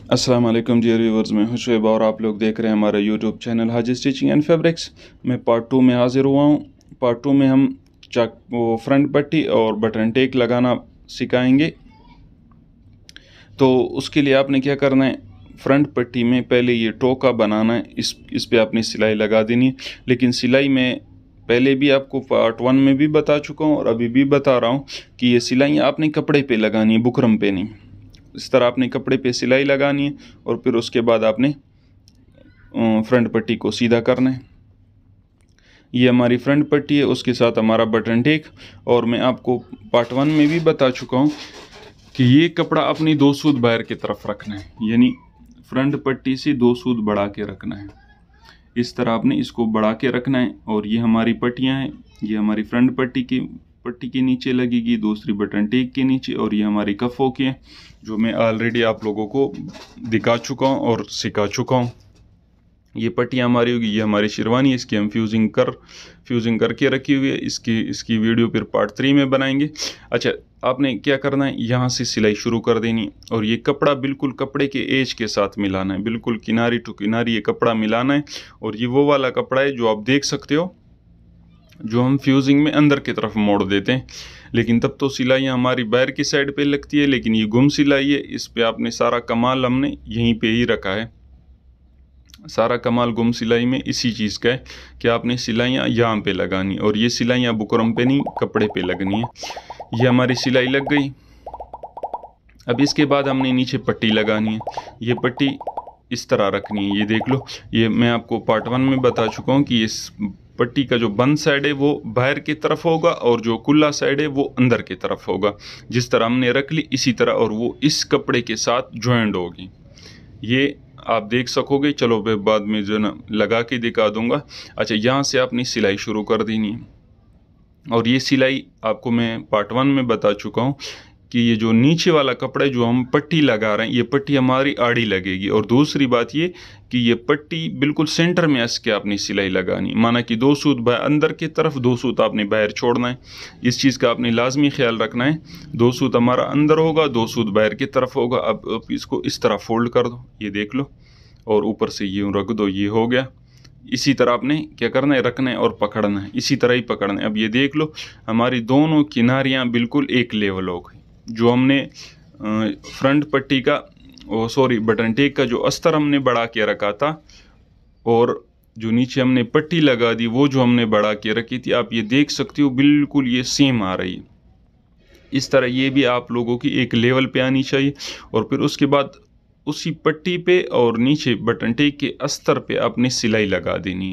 अस्सलाम वालेकुम जी व्यूवर्स, मैं हूं शुएब और आप लोग देख रहे हैं हमारा YouTube channel Haji stitching and fabrics. मैं पार्ट 2 में हाज़िर हुआ हूं। पार्ट 2 में हम फ्रंट पट्टी और बटन टेक लगाना सिखाएंगे। तो उसके लिए आपने क्या करना है, फ्रंट पट्टी में पहले ये टोका बनाना है। इस पे आपने सिलाई लगा देनी है। लेकिन सिलाई में पहले भी आपको पार्ट 1 में भी बता चुका हूँ और अभी भी बता रहा हूँ कि ये सिलाइयाँ आपने कपड़े पे लगानी है, बुकरम पे नहीं। इस तरह आपने कपड़े पे सिलाई लगानी है और फिर उसके बाद आपने फ्रंट पट्टी को सीधा करना है। ये हमारी फ्रंट पट्टी है, उसके साथ हमारा बटन टेक। और मैं आपको पार्ट 1 में भी बता चुका हूँ कि ये कपड़ा अपनी 2 सूत बाहर की तरफ रखना है, यानी फ्रंट पट्टी से 2 सूत बढ़ा के रखना है। इस तरह आपने इसको बढ़ा के रखना है। और ये हमारी पट्टियाँ हैं, ये हमारी फ्रंट पट्टी के नीचे लगेगी, दूसरी बटन टेक के नीचे, और ये हमारी कफ़ों की हैं जो मैं ऑलरेडी आप लोगों को दिखा चुका हूँ और सिखा चुका हूँ। ये पट्टियाँ हमारी होगी, ये हमारी शेरवानी है, इसकी हम फ्यूजिंग करके रखी हुई है। इसकी वीडियो फिर पार्ट 3 में बनाएंगे। अच्छा, आपने क्या करना है, यहाँ से सिलाई शुरू कर देनी है और ये कपड़ा बिल्कुल कपड़े के एज के साथ मिलाना है, बिल्कुल किनारी टू किनारी ये कपड़ा मिलाना है। और ये वो वाला कपड़ा है जो आप देख सकते हो, जो हम फ्यूजिंग में अंदर की तरफ मोड़ देते हैं। लेकिन तब तो सिलाइयाँ हमारी बाहर की साइड पे लगती है, लेकिन ये गुम सिलाई है, इस पे आपने सारा कमाल हमने यहीं पे ही रखा है। सारा कमाल गुम सिलाई में इसी चीज़ का है कि आपने सिलाइयाँ यहाँ पे लगानी, और ये सिलाइयाँ बुकरम पे नहीं, कपड़े पे लगनी है। ये हमारी सिलाई लग गई। अब इसके बाद हमने नीचे पट्टी लगानी है। ये पट्टी इस तरह रखनी है, ये देख लो। ये मैं आपको पार्ट 1 में बता चुका हूँ कि इस पट्टी का जो बंद साइड है वो बाहर की तरफ होगा और जो खुला साइड है वो अंदर की तरफ होगा। जिस तरह हमने रख ली इसी तरह, और वो इस कपड़े के साथ ज्वाइंट होगी। ये आप देख सकोगे। चलो मैं बाद में जो ना लगा के दिखा दूंगा। अच्छा, यहाँ से आपने सिलाई शुरू कर देनी है। और ये सिलाई आपको मैं पार्ट 1 में बता चुका हूँ कि ये जो नीचे वाला कपड़ा है जो हम पट्टी लगा रहे हैं, ये पट्टी हमारी आड़ी लगेगी। और दूसरी बात ये कि ये पट्टी बिल्कुल सेंटर में हंस के आपने सिलाई लगानी, माना कि 2 सूत अंदर की तरफ, 2 सूत आपने बाहर छोड़ना है। इस चीज़ का आपने लाजमी ख्याल रखना है। 2 सूत हमारा अंदर होगा, 2 सूत बाहर की तरफ होगा। अब इसको इस तरह फोल्ड कर दो, ये देख लो, और ऊपर से यूँ रख दो, ये हो गया। इसी तरह आपने क्या करना है, रखना है और पकड़ना है, इसी तरह ही पकड़ना है। अब ये देख लो, हमारी दोनों किनारियाँ बिल्कुल एक लेवल हो गई। जो हमने फ्रंट पट्टी का बटन टेक का जो अस्तर हमने बढ़ा के रखा था, और जो नीचे हमने पट्टी लगा दी वो जो हमने बढ़ा के रखी थी, आप ये देख सकते हो बिल्कुल ये सेम आ रही है। इस तरह ये भी आप लोगों की एक लेवल पे आनी चाहिए। और फिर उसके बाद उसी पट्टी पे और नीचे बटन टेक के अस्तर पे आपने सिलाई लगा देनी है।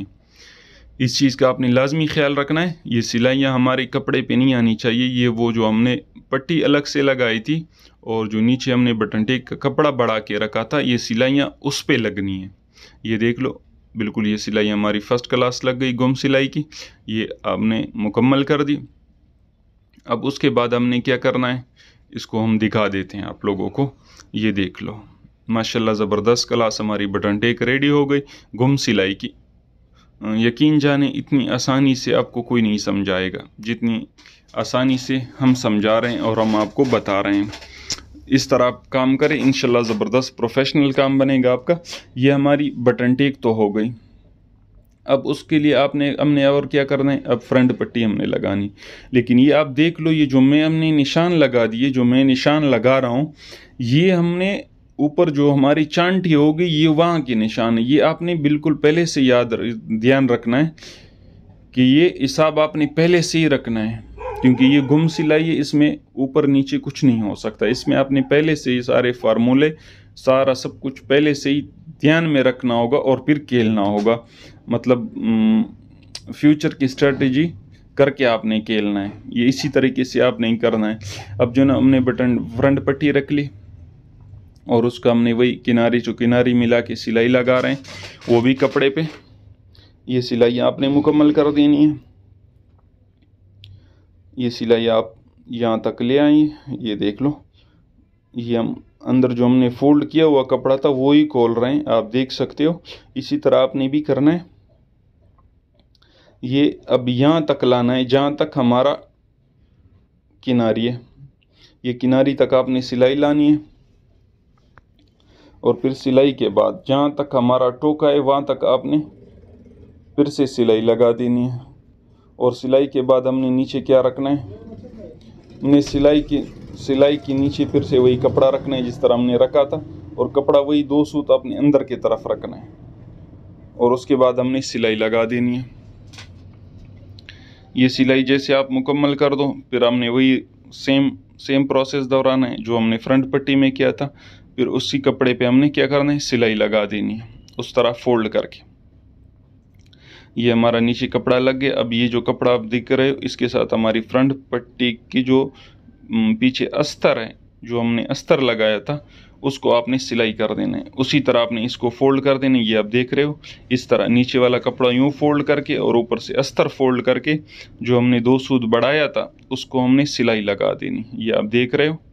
इस चीज़ का आपने लाजमी ख्याल रखना है। ये सिलाइयाँ हमारे कपड़े पे नहीं आनी चाहिए। ये वो जो हमने पट्टी अलग से लगाई थी और जो नीचे हमने बटन टेक का कपड़ा बढ़ा के रखा था, ये सिलाइयाँ उस पे लगनी है। ये देख लो, बिल्कुल ये सिलाई हमारी फर्स्ट क्लास लग गई गुम सिलाई की। ये आपने मुकम्मल कर दी। अब उसके बाद हमने क्या करना है, इसको हम दिखा देते हैं आप लोगों को। ये देख लो, माशाल्लाह ज़बरदस्त क्लास हमारी बटन टेक रेडी हो गई गुम सिलाई की। यकीन जाने इतनी आसानी से आपको कोई नहीं समझाएगा जितनी आसानी से हम समझा रहे हैं और हम आपको बता रहे हैं। इस तरह आप काम करें, इंशाल्लाह ज़बरदस्त प्रोफेशनल काम बनेगा आपका। ये हमारी बटन टेक तो हो गई। अब उसके लिए हमने और क्या करना है, अब फ्रंट पट्टी हमने लगानी। लेकिन ये आप देख लो, ये जो हमने निशान लगा दिए, जो मैं निशान लगा रहा हूँ, ये हमने ऊपर जो हमारी चांटी होगी ये वहाँ के निशान है। ये आपने बिल्कुल पहले से ध्यान रखना है कि ये हिसाब आपने पहले से ही रखना है, क्योंकि ये गुम सिलाई है, इसमें ऊपर नीचे कुछ नहीं हो सकता। इसमें आपने पहले से ही सारे फार्मूले, सारा सब कुछ पहले से ही ध्यान में रखना होगा और फिर खेलना होगा। मतलब फ्यूचर की स्ट्रेटजी करके आपने खेलना है। ये इसी तरीके से आप नहीं करना है। अब जो ना हमने बटन फ्रंट पट्टी रख ली और उसका हमने वही किनारी मिला के सिलाई लगा रहे हैं, वो भी कपड़े पे। ये सिलाई आपने मुकम्मल कर देनी है। ये सिलाई आप यहाँ तक ले आई, ये देख लो। ये हम अंदर जो हमने फोल्ड किया हुआ कपड़ा था वो ही खोल रहे हैं, आप देख सकते हो। इसी तरह आपने भी करना है। ये अब यहाँ तक लाना है जहाँ तक हमारा किनारी है, ये किनारी तक आपने सिलाई लानी है। और फिर सिलाई के बाद जहाँ तक हमारा टोका है वहाँ तक आपने फिर से सिलाई लगा देनी है। और सिलाई के बाद हमने नीचे क्या रखना है, हमने सिलाई की नीचे फिर से वही कपड़ा रखना है जिस तरह हमने रखा था, और कपड़ा वही 2 सूत अपने अंदर की तरफ रखना है, और उसके बाद हमने सिलाई लगा देनी है। ये सिलाई जैसे आप मुकम्मल कर दो, फिर हमने वही सेम प्रोसेस दोहराना है जो हमने फ्रंट पट्टी में किया था। फिर उसी कपड़े पे हमने क्या करना है, सिलाई लगा देनी है उस तरह फोल्ड करके। ये हमारा नीचे कपड़ा लग गया। अब ये जो कपड़ा आप दिख रहे हो इसके साथ हमारी फ्रंट पट्टी की जो पीछे अस्तर है, जो हमने अस्तर लगाया था, उसको आपने सिलाई कर देना है। उसी तरह आपने इसको फोल्ड कर देना है। ये आप देख रहे हो इस तरह नीचे वाला कपड़ा यूँ फोल्ड करके और ऊपर से अस्तर फोल्ड करके जो हमने 2 सूत बढ़ाया था उसको हमने सिलाई लगा देनी। ये आप देख रहे हो,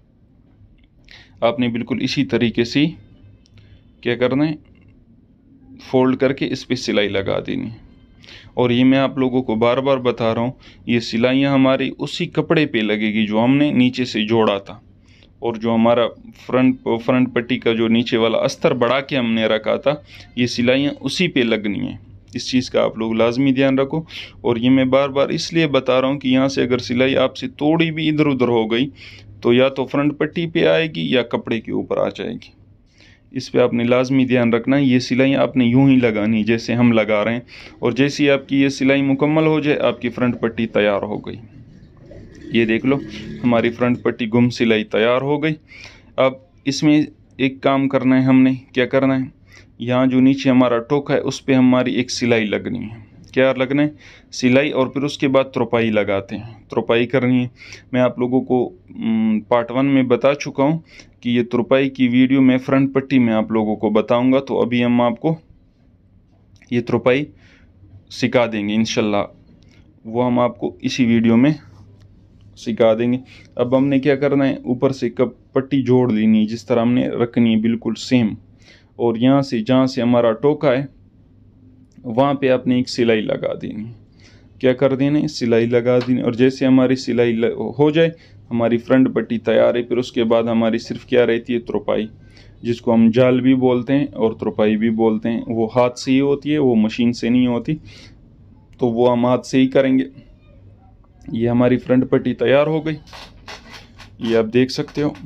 आपने बिल्कुल इसी तरीके से क्या करना है, फोल्ड करके इस पर सिलाई लगा देनी। और ये मैं आप लोगों को बार बार बता रहा हूँ, ये सिलाइयाँ हमारी उसी कपड़े पे लगेगी जो हमने नीचे से जोड़ा था, और जो हमारा फ्रंट पट्टी का जो नीचे वाला अस्तर बढ़ा के हमने रखा था, ये सिलाइयाँ उसी पे लगनी है। इस चीज़ का आप लोग लाजमी ध्यान रखो। और ये मैं बार बार इसलिए बता रहा हूँ कि यहाँ से अगर सिलाई आपसे थोड़ी भी इधर उधर हो गई तो या तो फ्रंट पट्टी पे आएगी या कपड़े के ऊपर आ जाएगी। इस पे आपने लाजमी ध्यान रखना है। ये सिलाई आपने यूं ही लगानी जैसे हम लगा रहे हैं, और जैसे ही आपकी ये सिलाई मुकम्मल हो जाए आपकी फ्रंट पट्टी तैयार हो गई। ये देख लो हमारी फ्रंट पट्टी गुम सिलाई तैयार हो गई। अब इसमें एक काम करना है, हमने क्या करना है, यहाँ जो नीचे हमारा टोका है उस पर हमारी एक सिलाई लगनी है। क्या लगना है, सिलाई, और फिर उसके बाद तुरपाई लगाते हैं, तुरपाई करनी है। मैं आप लोगों को पार्ट 1 में बता चुका हूँ कि ये तुरपाई की वीडियो मैं फ्रंट पट्टी में आप लोगों को बताऊंगा। तो अभी हम आपको ये तुरपाई सिखा देंगे इंशाल्लाह, वो हम आपको इसी वीडियो में सिखा देंगे। अब हमने क्या करना है, ऊपर से कप पट्टी जोड़ लेनी है जिस तरह हमने रखनी है बिल्कुल सेम, और यहाँ से जहाँ से हमारा टोका है वहाँ पे आपने एक सिलाई लगा देनी। क्या कर देना, सिलाई लगा देनी। और जैसे हमारी सिलाई हो जाए हमारी फ्रंट पट्टी तैयार है। फिर उसके बाद हमारी सिर्फ क्या रहती है, तुरपाई, जिसको हम जाल भी बोलते हैं और तुरपाई भी बोलते हैं। वो हाथ से ही होती है, वो मशीन से नहीं होती, तो वो हम हाथ से ही करेंगे। ये हमारी फ्रंट पट्टी तैयार हो गई, ये आप देख सकते हो।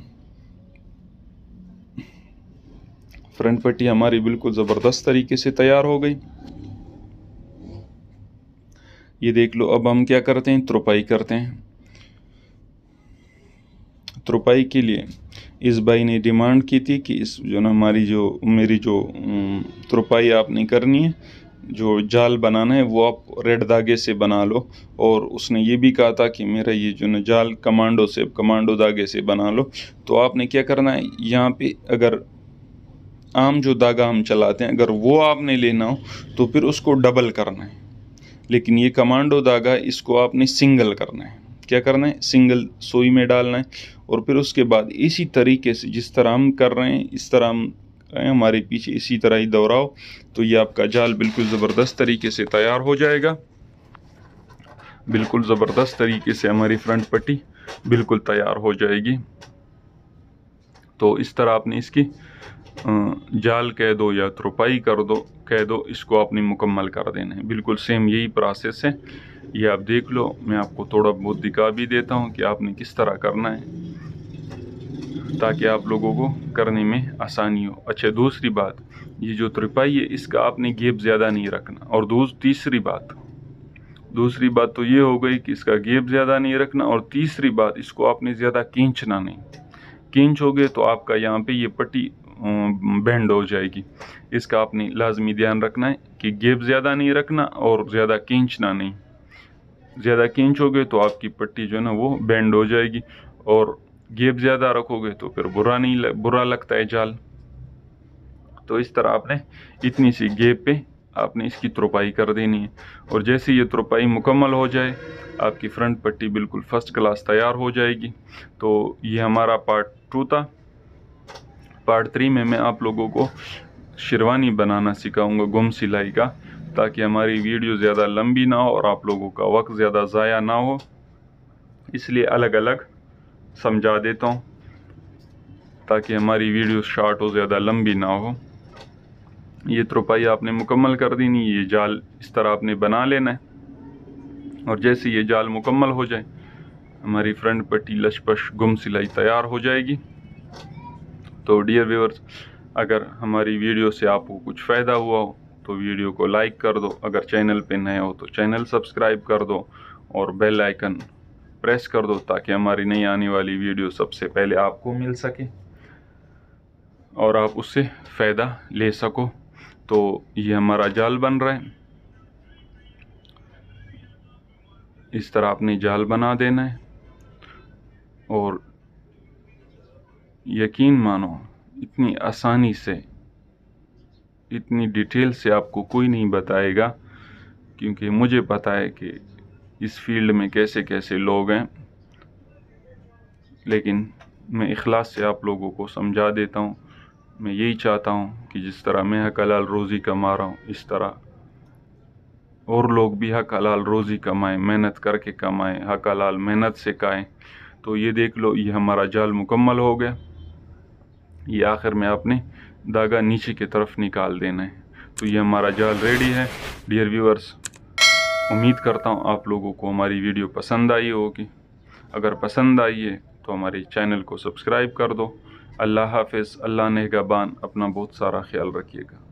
फ्रंट पट्टी हमारी बिल्कुल ज़बरदस्त तरीके से तैयार हो गई, ये देख लो। अब हम क्या करते हैं, तुरपाई करते हैं। तुरपाई के लिए इस भाई ने डिमांड की थी कि इस जो ना मेरी जो तुरपाई आपने करनी है, जो जाल बनाना है वो आप रेड धागे से बना लो। और उसने ये भी कहा था कि मेरा ये जो ना जाल कमांडो धागे से बना लो। तो आपने क्या करना है, यहाँ पे अगर आम जो धागा हम चलाते हैं अगर वो आपने लेना हो तो फिर उसको डबल करना है, लेकिन ये कमांडो धागा इसको आपने सिंगल करना है। क्या करना है, सिंगल सुई में डालना है। और फिर उसके बाद इसी तरीके से जिस तरह हम कर रहे हैं इस तरह हम हमारे पीछे इसी तरह ही दोहराओ, तो ये आपका जाल बिल्कुल ज़बरदस्त तरीके से तैयार हो जाएगा। बिल्कुल ज़बरदस्त तरीके से हमारी फ्रंट पट्टी बिल्कुल तैयार हो जाएगी। तो इस तरह आपने इसकी जाल कह दो या तुरपाई कह दो, इसको आपने मुकम्मल कर देना है। बिल्कुल सेम यही प्रोसेस है, ये आप देख लो। मैं आपको थोड़ा बहुत दिखा भी देता हूँ कि आपने किस तरह करना है ताकि आप लोगों को करने में आसानी हो। अच्छा, दूसरी बात, ये जो तुरपाई है इसका आपने गेप ज़्यादा नहीं रखना। और दूसरी बात तो ये हो गई कि इसका गेप ज़्यादा नहीं रखना। और तीसरी बात, इसको आपने ज़्यादा खींचना नहीं। खींचोगे तो आपका यहाँ पे ये पट्टी बेंड हो जाएगी। इसका आपने लाजमी ध्यान रखना है कि गेप ज़्यादा नहीं रखना और ज़्यादा खींचना नहीं। ज़्यादा खींचोगे तो आपकी पट्टी जो है ना वो बेंड हो जाएगी, और गेप ज़्यादा रखोगे तो फिर बुरा लगता है जाल। तो इस तरह आपने इतनी सी गेप पे आपने इसकी तुरपाई कर देनी है। और जैसे ये तुरपाई मुकम्मल हो जाए आपकी फ्रंट पट्टी बिल्कुल फर्स्ट क्लास तैयार हो जाएगी। तो ये हमारा पार्ट 2 था। पार्ट 3 में मैं आप लोगों को शेरवानी बनाना सिखाऊंगा गुम सिलाई का, ताकि हमारी वीडियो ज़्यादा लंबी ना हो और आप लोगों का वक्त ज़्यादा ज़ाया ना हो, इसलिए अलग अलग समझा देता हूँ। ताकि हमारी वीडियो शॉर्ट हो, ज़्यादा लंबी ना हो। ये तुरपाई आपने मुकम्मल कर देनी। ये जाल इस तरह आपने बना लेना है और जैसे ये जाल मुकम्मल हो जाए हमारी फ्रंट पट्टी लशपश गुम सिलाई तैयार हो जाएगी। तो डियर व्यूअर्स, अगर हमारी वीडियो से आपको कुछ फ़ायदा हुआ हो तो वीडियो को लाइक कर दो, अगर चैनल पे नए हो तो चैनल सब्सक्राइब कर दो और बेल आइकन प्रेस कर दो ताकि हमारी नई आने वाली वीडियो सबसे पहले आपको मिल सके और आप उससे फ़ायदा ले सको। तो ये हमारा जाल बन रहा है, इस तरह आपने जाल बना देना है और यकीन मानो इतनी आसानी से, इतनी डिटेल से आपको कोई नहीं बताएगा, क्योंकि मुझे पता है कि इस फील्ड में कैसे कैसे लोग हैं। लेकिन मैं इखलास से आप लोगों को समझा देता हूँ। मैं यही चाहता हूँ कि जिस तरह मैं हक हलाल रोज़ी कमा रहा हूँ इस तरह और लोग भी हक हलाल रोज़ी कमाएं, मेहनत करके कमाएं, हक हलाल मेहनत से खाएं। तो ये देख लो, ये हमारा जाल मुकम्मल हो गया। ये आखिर में आपने धागा नीचे की तरफ निकाल देना है। तो ये हमारा जाल रेडी है। डियर व्यूअर्स, उम्मीद करता हूँ आप लोगों को हमारी वीडियो पसंद आई होगी। अगर पसंद आई है तो हमारे चैनल को सब्सक्राइब कर दो। अल्लाह हाफ़िज़, अल्लाह नेगहबान, अपना बहुत सारा ख्याल रखिएगा।